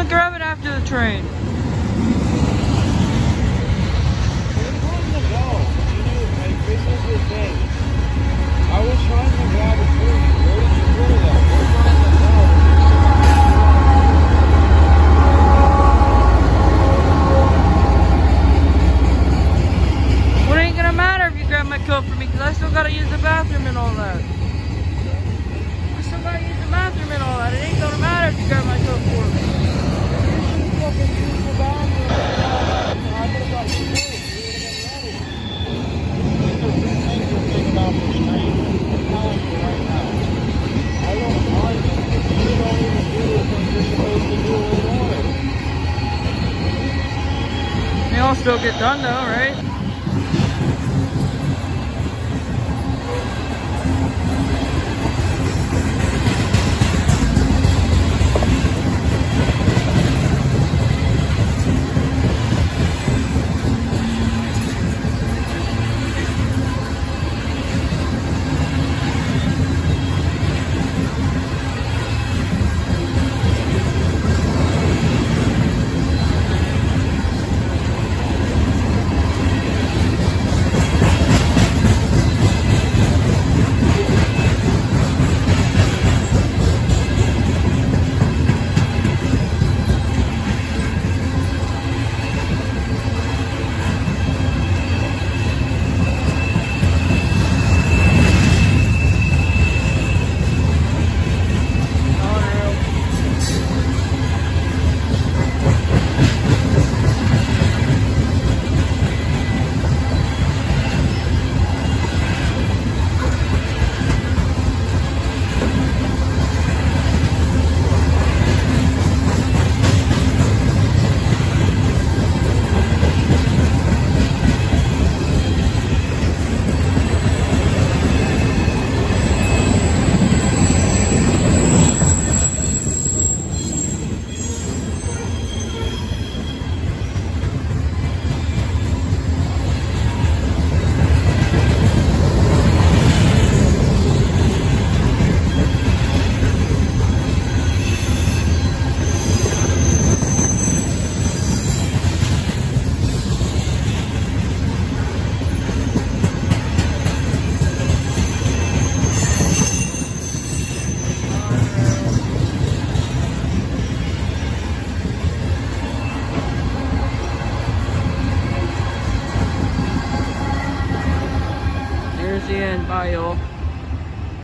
on, grab it after the train. This is the thing. I was trying to grab it for you. Where did you put it at? We're trying to go. Well, it ain't gonna matter if you grab my coat for me, because I still gotta use the bathroom and all that. I still gotta use the bathroom and all that. It ain't gonna matter if you grab my coat for me. You should fucking use the bathroom. I could have got you coat. About this train. I'm telling you right now. I don't mind it. You don't even do it when you're supposed to do it on it. They all still get done though, right? The end. Bye, y'all.